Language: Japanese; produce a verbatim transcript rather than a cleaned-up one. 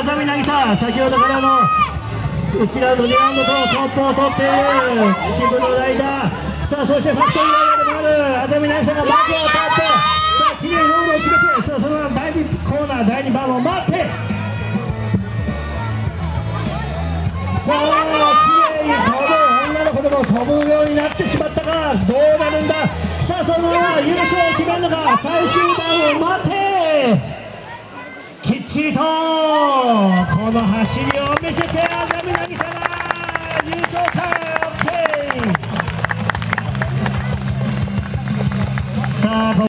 あざみなぎさ、先ほどからの内側のリバウンドとトップを取っている秩父のライダー。さあそしてファクトリーライダーでもあるあざみなぎさがバックを取って、さあきれいにロールを決めて、さあそのままだいにコーナーだいにバーを待って、さあきれいに飛ぶ、女の子でも飛ぶようになってしまったがどうなるんだ。さあそのまま優勝を決めるのか、最終盤を待て、きっちりとこの走りを見せてあざみなぎさが優勝か。 OK。 さあ